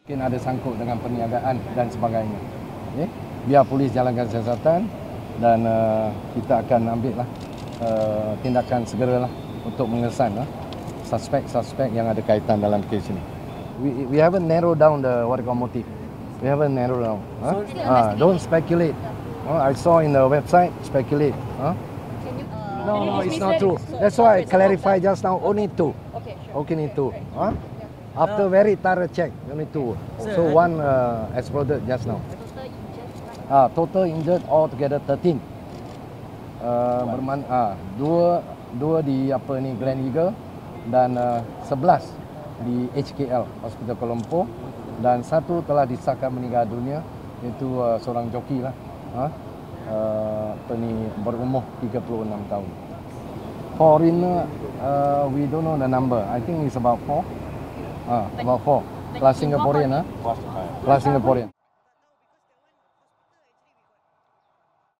Mungkin ada sangkut dengan perniagaan dan sebagainya. Okay? Biar polis jalankan siasatan dan kita akan ambil lah tindakan segeralah untuk mengesan suspek-suspek yang ada kaitan dalam kes ini. We haven't narrowed down the what motive. We haven't narrowed down. Don't speculate. I saw in the website speculate. No, it's not true. That's why I clarified just now. Only two. Okay, sure. Only two. After very thorough check, only two. So one exploded just now. Total injured altogether 13. Dua di Glen Eagle dan 11 di HKL Hospital Kuala Lumpur dan satu telah disahkan meninggal dunia, iaitu seorang joki lah. Berumur 36 tahun. Foreigner, we don't know the number. I think it's about 4. About 4. Plus Singaporean, plus Singaporean.